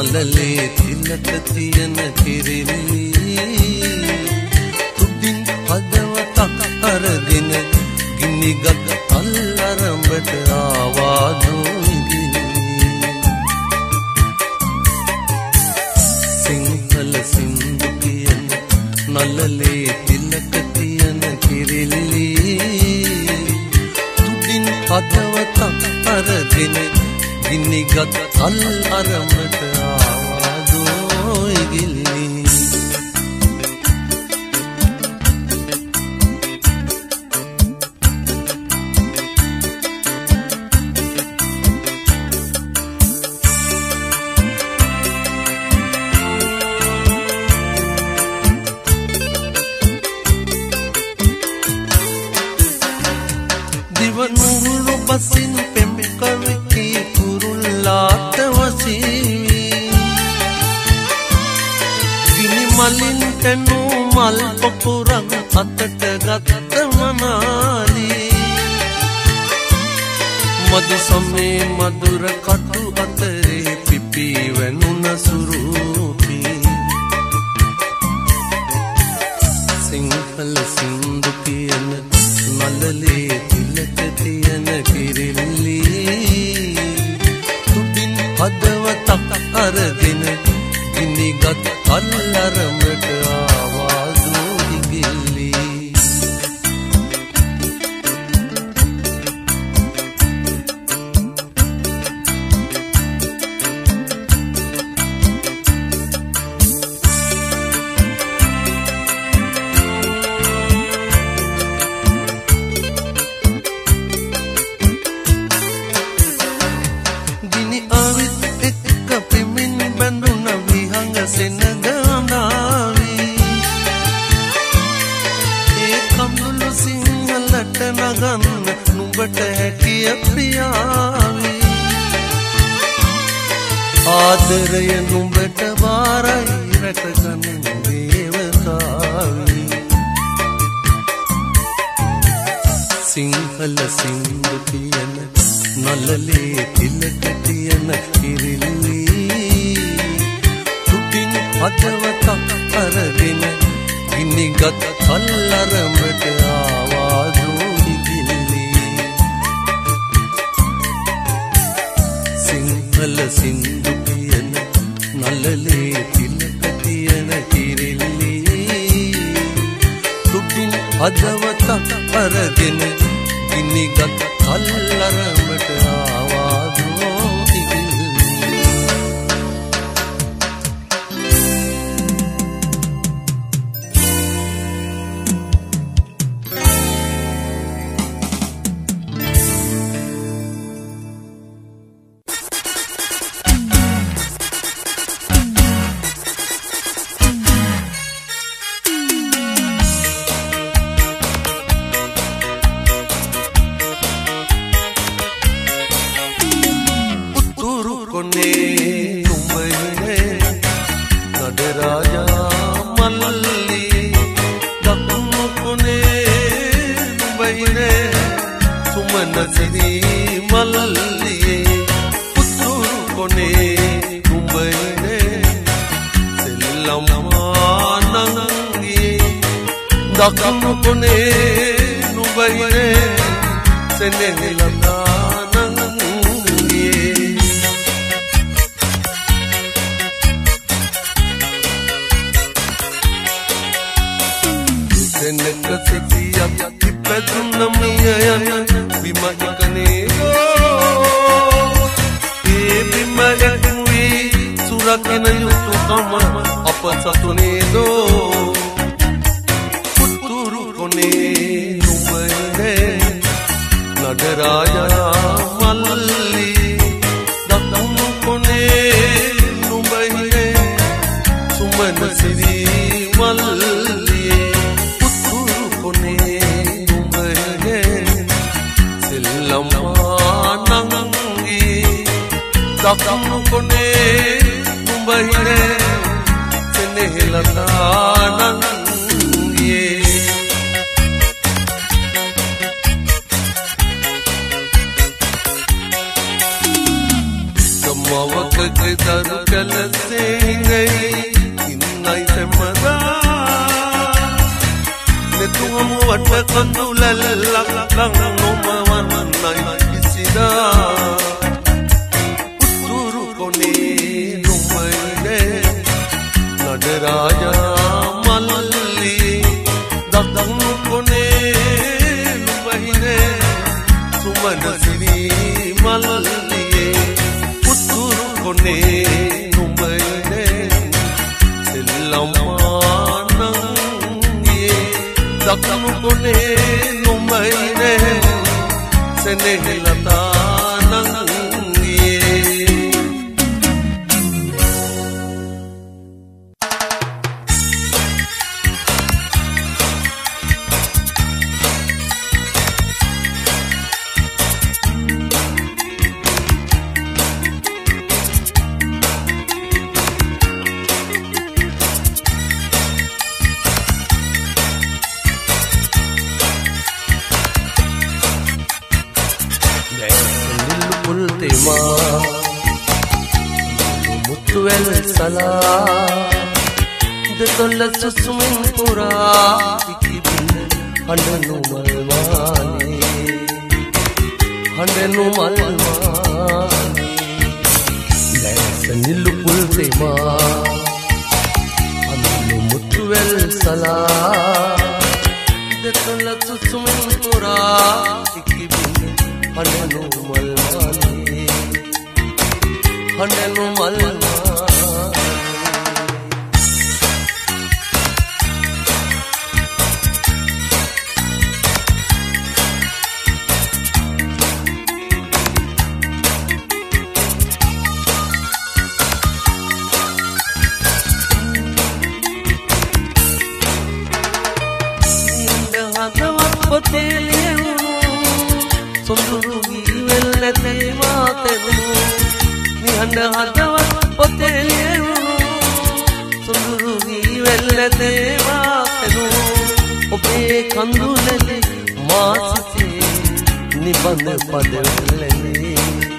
නලලේ තිලක තියන කිරිලි තුඩින් හදවතක් අරගෙන ගිනිගත් අල්ලරඹට ආවාදෝ ඉගිලි සිංහල සින්දු කියන නලලේ තිලක තියන කිරිලි තුඩින් හදවතක් අරගෙන ගිනිගත් අල්ලරඹට ආවාදෝ ඉගිලි දිවනුරු බසින් පෙම් කවිති කුරුල්ලාට වසීවි ගිනි මලින් තනු මල් පොකුරක් අතට ගත්ත මනාලි මදු සමේ මధుර කටු අතරේ පිපි වෙනුන සුරූපි සිංහල සින්දු කියන නලලේ තිලක තියන කිරිලි තුඩින් හදවතක් අරගෙන ගිනිගත් අල්ලරඹට ආවාදෝ ඉගිලි ආදරය නුඹට වාරයි රැකගන්න දේවතාවි සිංහල සින්දු කියන නලලේ තිලක තියන කිරිලි තුඩින් හදවතක් අරගෙන ගිනිගත් අල්ලරඹට ආවාදෝ ඉගිලි සිංහල සින්දු කියන නලලේ තිලක තියන කිරිලි තුඩින් හදවතක් අරගෙන ගිනිගත් අල්ලරඹට ආවාදෝ ඉගිලි දකුණු කොනේ නුඹයිනේ සෙනෙහලතානංගියේ සෙනෙක සිටියක් ඉපදුන මිය යන විමකනේ ඒ විමගුවි සුරකින යුතුයකම අප සතුනේ දෝ නගරාජා මල්ලි දකුණු කොනේ නුඹයිනේ සුමන සිරි මල්ලි උතුරු කොනේ නුඹයිනේ සෙල්ලම් නංගි දකුණු කොනේ නුඹයිනේ සෙනෙහලතා නංගියේ මවක දරු කලස කඳුලැල්ලක් ලං නොමවන්නයි කිසිදා උතුරු කොනේ නුඹයිනේ නඩරාජා මල්ලි දකුණු කොනේ නුඹයිනේ සුමන සිරි මල්ලි උතුරු කොනේ නුඹයිනේ දකුණු කොනේ නුඹයිනේ සෙනෙහලතා නංගියේ දෙතොල්ල සුසුමින් පුරා ඉකිබින හඬනු මල්වානේ දැස නිල්ලු පුල් තෙමා අඳුළු මුතුවැල් සලා දෙතොල්ල සුසුමින් පුරා ඉකිබින හඬනු මල්වානේ හඬනු මල්වානේ නිහඬ හදවත් පොතේ ලියවුණු සුඳුරු වීවැල්ලතේ වාතනු ඔබේ කඳුලැලි මා සිතේ නිබඳ පදවැල්ලේ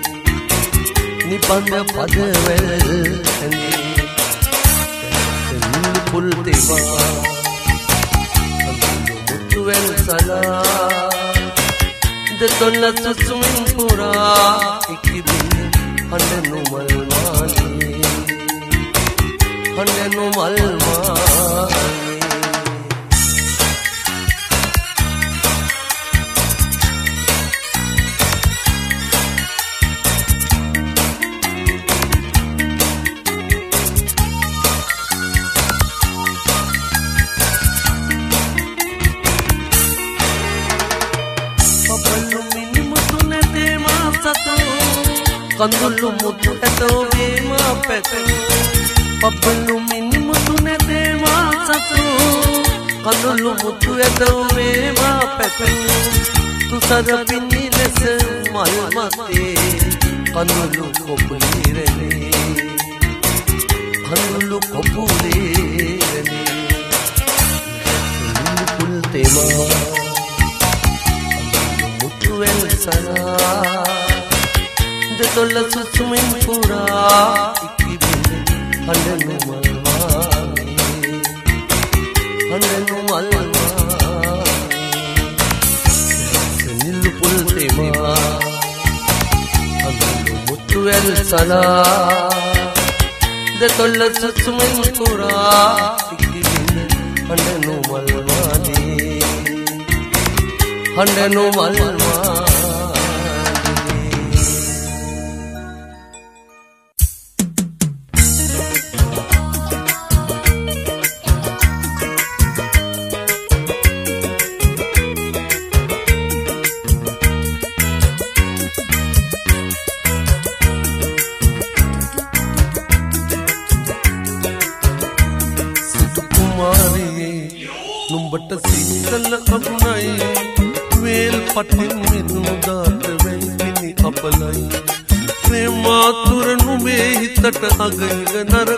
නිබඳ පදවැල්ලේ පුල් තෙවා මුතුවැල් සලා දෙතොල්ල සුසුමින් පුරා ඉකිබින හඬනු මල්වානේ හඬනු මල්වානේ කඳුළු මුතු ඇතෝ වේමා පැතෝ පබ්බලු මිනිමුතු නැතේ මා සතෝ කඳුළු මුතු ඇතෝ වේමා පැතෝ තුසර පින්නි ලෙස මල් මතේ කඳුළු කොපුලිරනේ කඳුළු කොපුලිරනේ පුල් තෙමා මුතු වෙල් සලා දෙතොල්ල සුසුමින් පුරා ඉකිබින හඬනු මල්වානේ හඬනු මල්වානේ නිල්ලු පුල් තෙමා අඳුළු මුතුවැල් සලා දෙතොල්ල සුසුමින් පුරා ඉකිබින හඬනු මල්වානේ හඬනු මල්වානේ නුඹට සීතල අගුණයි වේල් පටින් මිදුදාට වෙයිනි අපලයි ප්‍රේමාතුර නුඹේ හිතට අගින්ග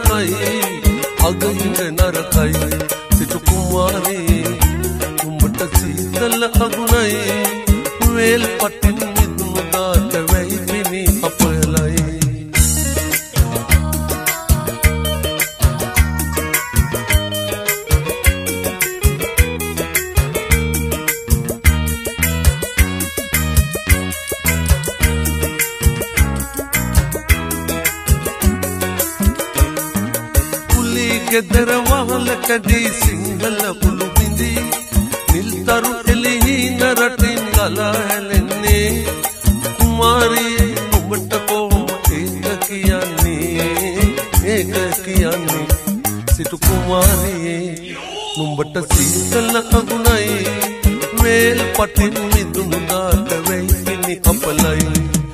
නරකයි සිටු කුමාරී නුඹට සීතල අගුණයි වේල් පටින් මිදුදාට වෙයිනි අපලයි ගෙදර වහල කැඩී සිංහල උළු බිඳී නිල්තරු එළිහින රටින් ගලා හැලෙන්නේ කුමාරියේ නුඹට කොහොම ඒක කියන්නේ සිටු කුමාරියේ නුඹට සීතල අගුණයි වේල් පටින් මිදුණු දාට වෙයි පිණි අපලයි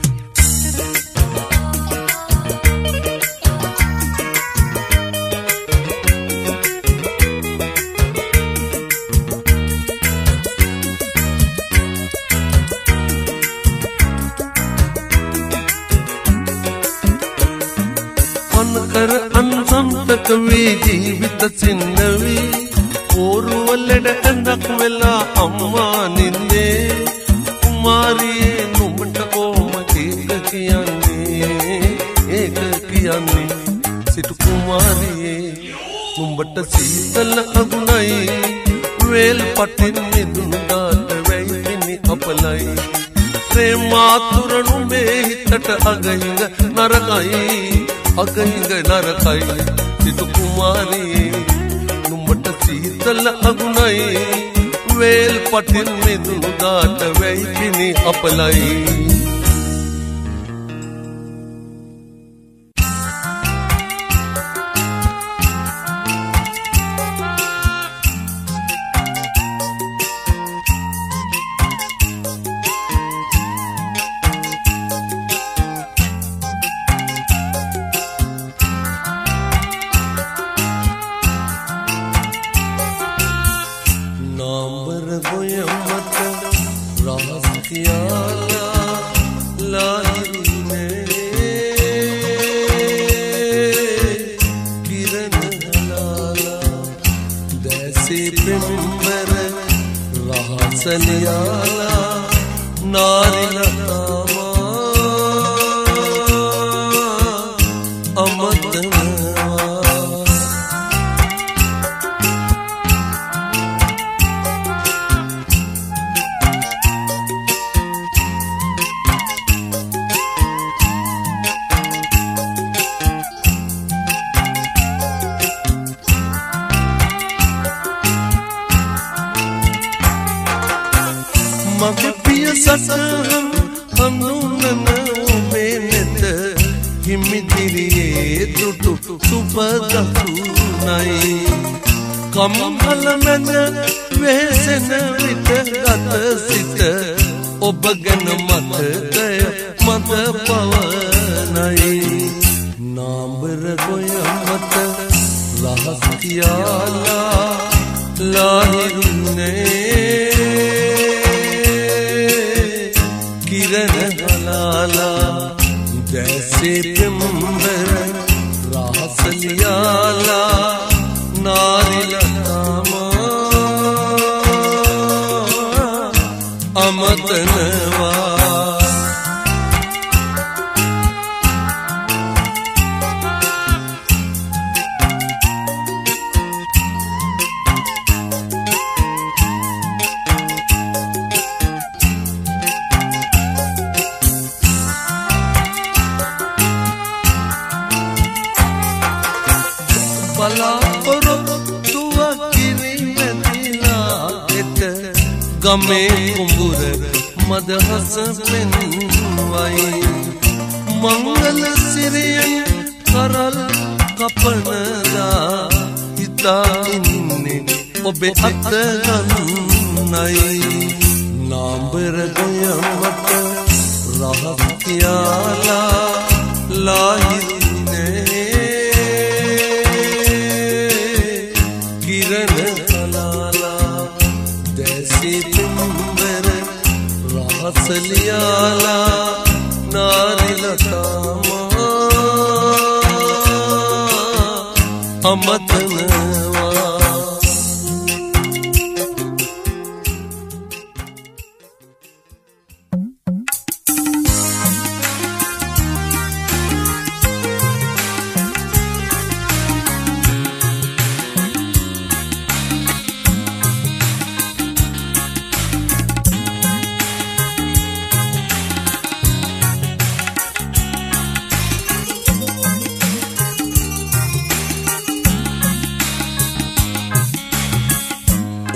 අනකර අන්සම්තක වී ජීවිත සින්නවි පෝරුවලට ඇඳක් වෙලා අම්මා නින්දේ කුමාරියේ නුඹට කොහොම ඒක කියන්නේ සිටු කුමාරියේ නුඹට සීතල අගුණයි වේල් පටින් මිදුණු දාට වෙයි පිණි අපලයි ප්‍රේමාතුර නුඹේ හිතට අගහිඟ නරකයි සිටු කුමාරියේ නුඹට සීතල අගුණයි වේල් පටින් මිදුණු දාට වෙයි පිණි අපලයි මගේ පිය සසහන් හඳුනන ඔබේ නෙත හිමිදිරියේ දුටු සුබදසුනයි කම්හල මැද වෙසෙන විට ගත සිට ඔබ ගැන මතකය මත පවනයි නාඹර ගොය මත රහස් කියාලා ලාහිරුනේ किरण हलाला जैसे पिंबर रास लियाला नारिलतामा अमतनवा गमे कुंबुर मदहस पेन्वाई मंगल सिरियन करल कपनदा हिता इन्ने ओबे अतगन्नई नांबर गयमत राहत कियाला लाहिने किरण हलाला जैसे पिंबर रास लियाला नारिलतामा अमतनवा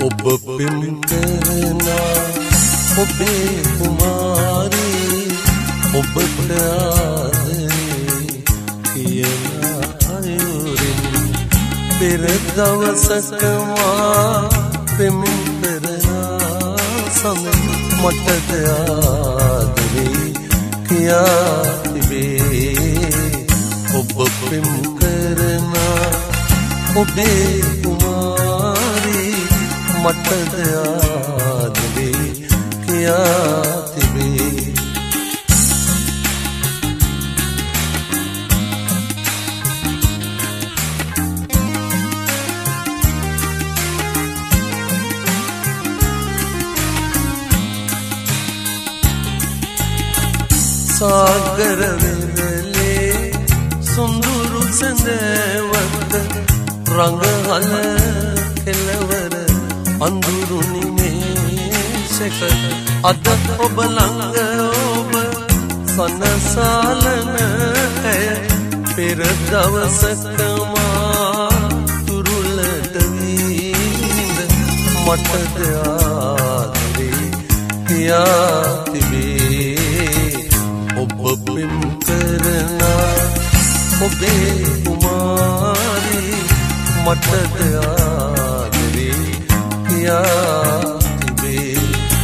ඔබ පින් කරනා ඔබේ කුමාරී ඔබට ආදරේ කියන අයුරින් පෙර දවසක මා පින් කරනා සමන් මටද ආදරේ කියා තිබේ ඔබ පින් කරනා ඔබේ කුමාරී මටද ආදරේ කියා තිබේ सागर वेले सुंदुरु संदेवत रंग हल खिलवर अंदुरु निमेशक अद ඔබ ළඟ ඔබ සනසලන ඇය පෙර දවසක මා තුරුලට වීඳ මටද ආදරේ කියා තිබේ ඔබ පින් කරනා ඔබේ කුමාරී මටද ආදරේ කියා තිබේ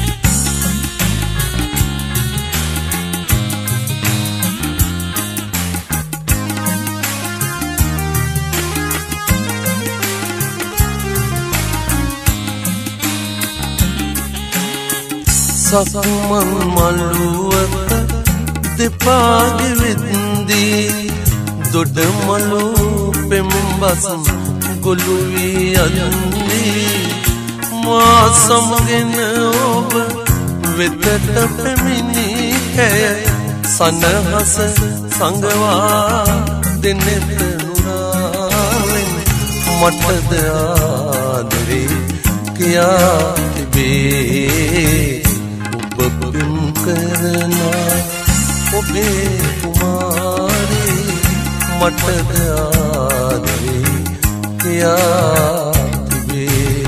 සසමන් මළුවක දෙපාගෙ වින්දී දොඩ මලු පෙම්බස් ගොළු වී යන්නේ මා සමගෙන ඔබ වෙතට පැමිණි ඇය සනහස සංගවා දෙනෙත නුරාවෙන් මටද ආදරේ කියා තිබේ ඔබ පින් කරනා ඔබේ කුමාරී මටද ආදරේ කියා තිබේ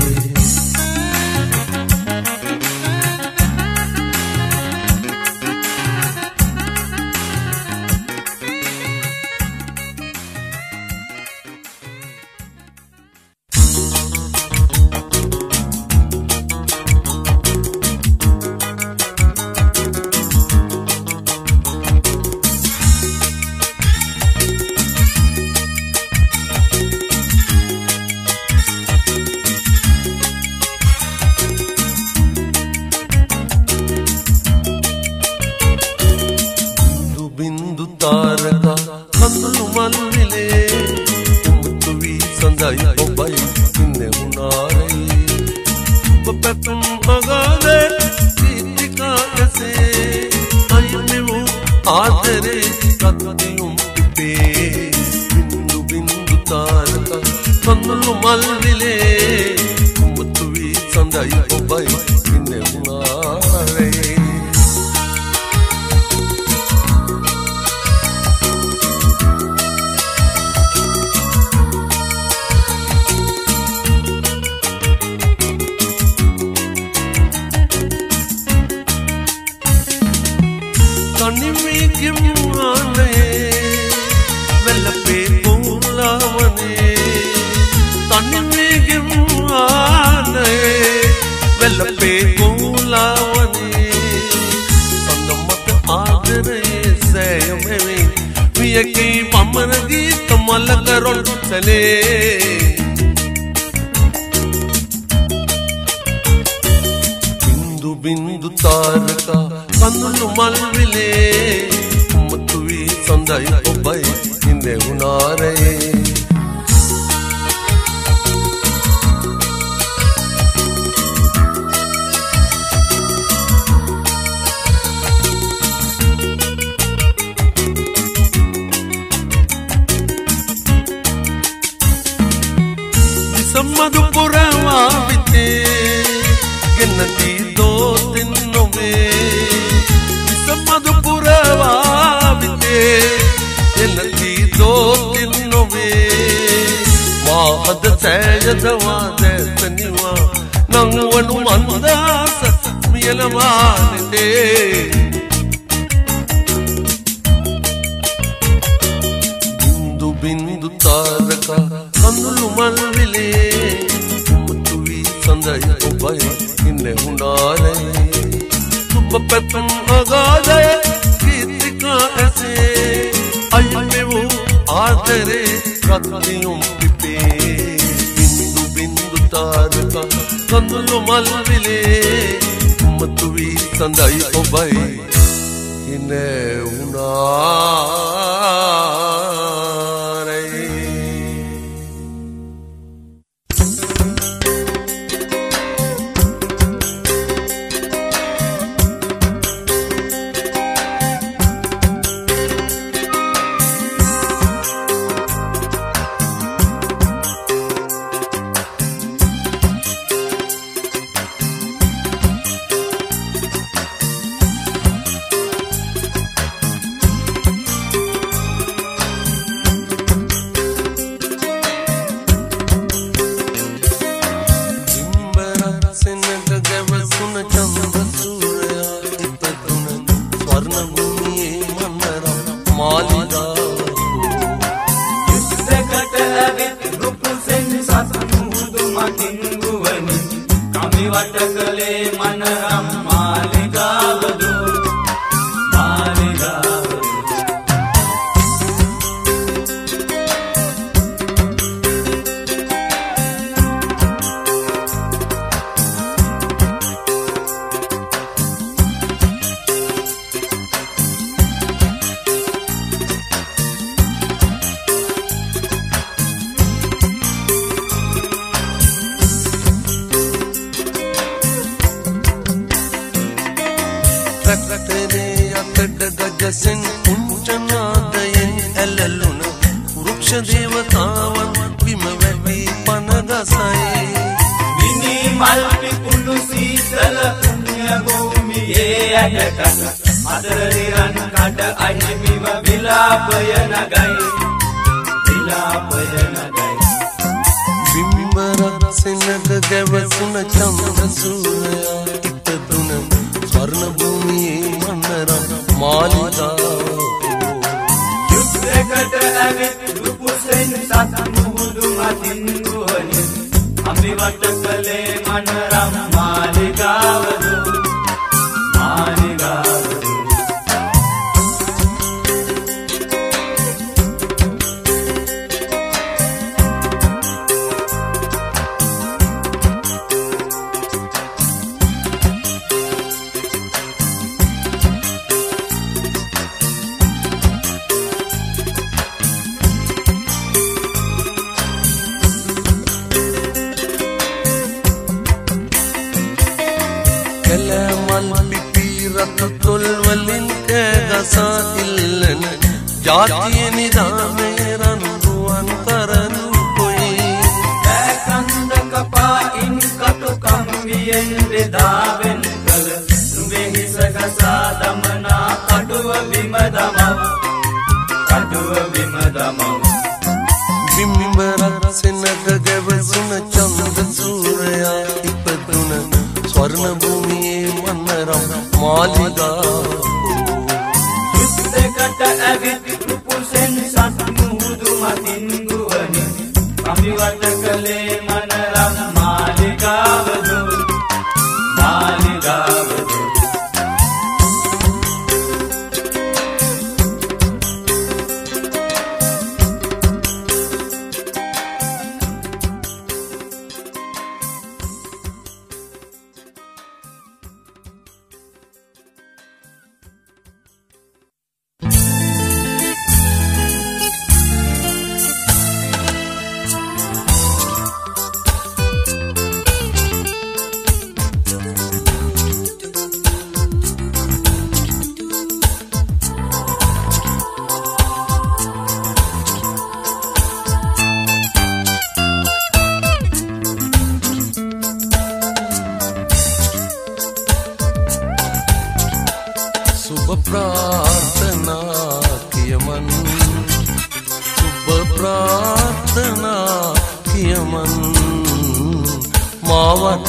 ನಂವನು ಮಂದಾಸ ಮಿಯಲವಾನಿದೆ ಬಿಂದು ಬಿಂದು ತಾರಕ ಕಂದುಲು ಮಲ್ವಿಲೆ ಮುತ್ತುವಿ ಸಂದೈ ಒಬ್ಬೈ ಇನ್ನೆ ಹುಂಡಾರೆ ತುಬ್ಬ ಪೆತ್ತಂ ಅಗಾದಯ ಗೀತಿಕಾ ಎಸೆ ಅಯ್ಯವು ಆದರೆ ಕತ್ತಿಯಂ ಪಿಪೆ ಬಿಂದು ಬಿಂದು ತಾರಕ ಕಂದುಲು ಮಲ್ವಿಲೆ ಮುತ್ತುವಿ ಸಂದೈ ಒಬ್ಬೈ ಇನ್ನೆ ಹುಂಡಾರೆ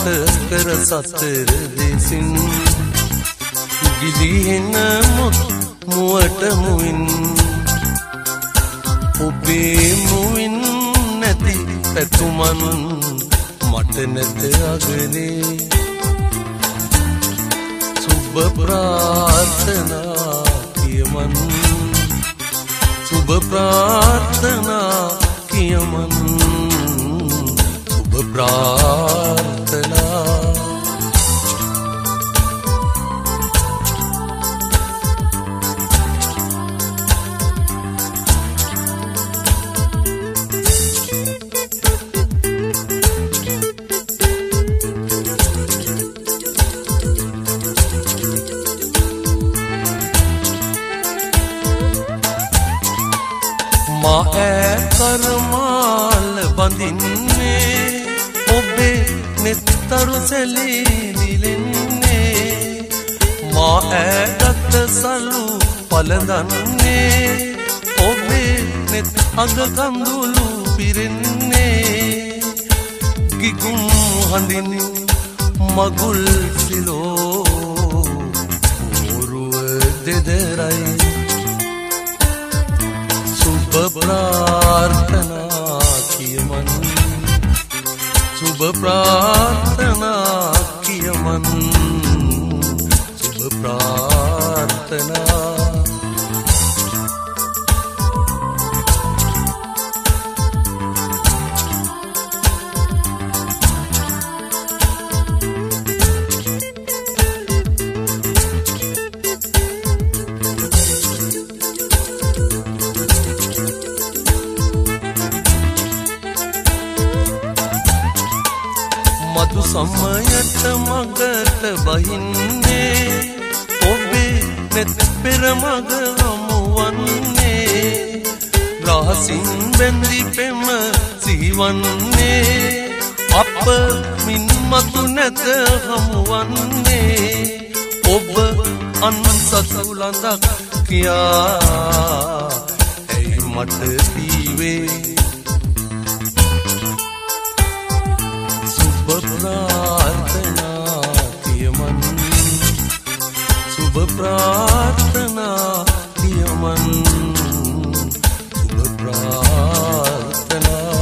කර සතර දෙසින් ගිලිහෙන මුවට මුවින් ඔබේ මුවින් නැති පැතුමන් මට නැත අගනේ සුබ ප්‍රාර්ථනා කියමන් සුබ ප්‍රාර්ථනා කියමන් සුබ ප්‍රාර්ථනා කරමාල බඳින්නේ ඔබේ නෙත්තරු සැලීදිලෙන්නේ මා ඇගත සලු පලඳන්නේ ඔබේ නෙත් අග කඳුළු පිරෙන්නේ ගිගුම් හඳින් මගුල් සිලෝ මුරුව දෙදරයි සුබ ප්‍රාර්ථනා කියමන් සුබ ප්‍රාර්ථනා කියමන් සුබ ප්‍රාර්ථනා සමයට මගට බහින්නේ ඔබේ නෙත් පෙර මග හමුවන්නේ රහසින් බැඳි පෙම සිහිවන්නේ අප මින් මතු නැත හමුවන්නේ ඔබ අන්සතු ලඳක් කියා ඇයි මට දීවේ සුබ ප්‍රාර්ථනා කියමන් සුබ ප්‍රාර්ථනා කියමන් සුබ ප්‍රාර්ථනා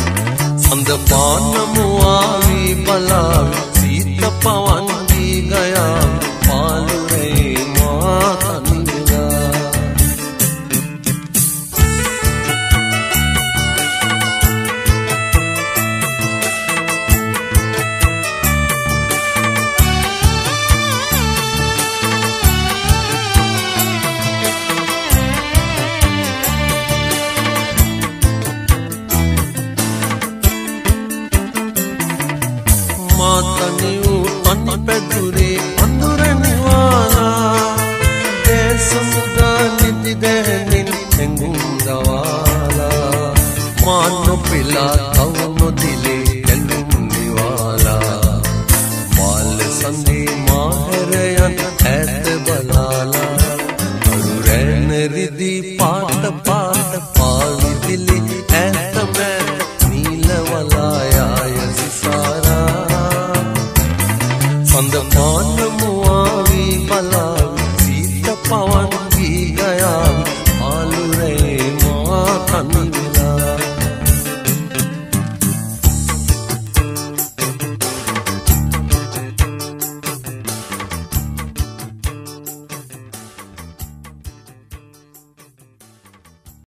पान मुआवी बलावी सीत पवन की गया